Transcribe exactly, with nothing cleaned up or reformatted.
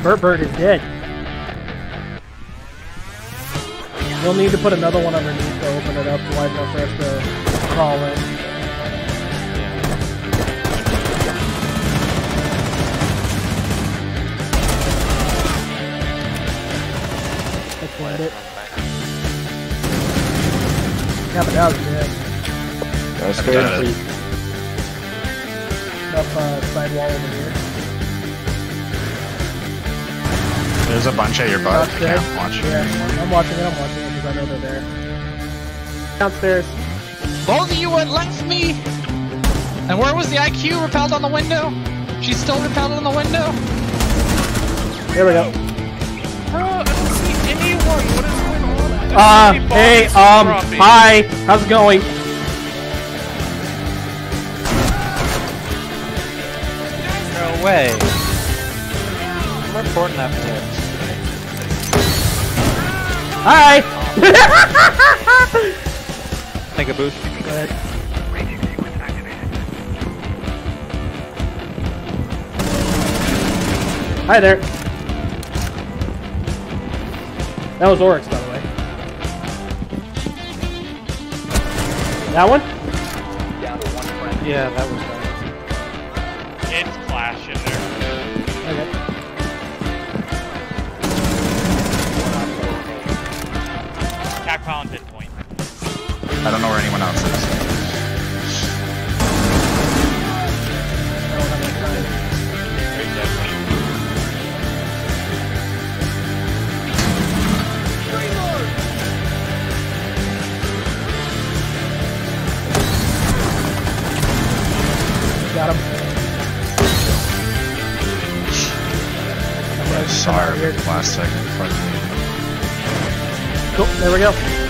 Burt Bird is dead. We'll need to put another one underneath to open it up wide enough for us to crawl in. Let's let it. Yeah, but that was dead. That's good. Up uh, sidewall over here. There's a bunch at your butt. I can't watch it. Yeah, I'm watching it, I'm watching it because I know they're there. Downstairs. Both of you went left me! And where was the I Q repelled on the window? She's still repelled on the window? There we go. Bro, I don't see anyone! What is going on? Uh, hey, um, hi! How's it going? No way. I'm reporting that for Hi! Take a boost. Go ahead. Hi there. That was Oryx, by the way. That one? Yeah, that was that. It's Flash in there. Okay. Tactile on pinpoint. I don't know where anyone else is. I don't have any time. Very deadly. Got him. I saw her last second. Fuck me. Cool, there we go.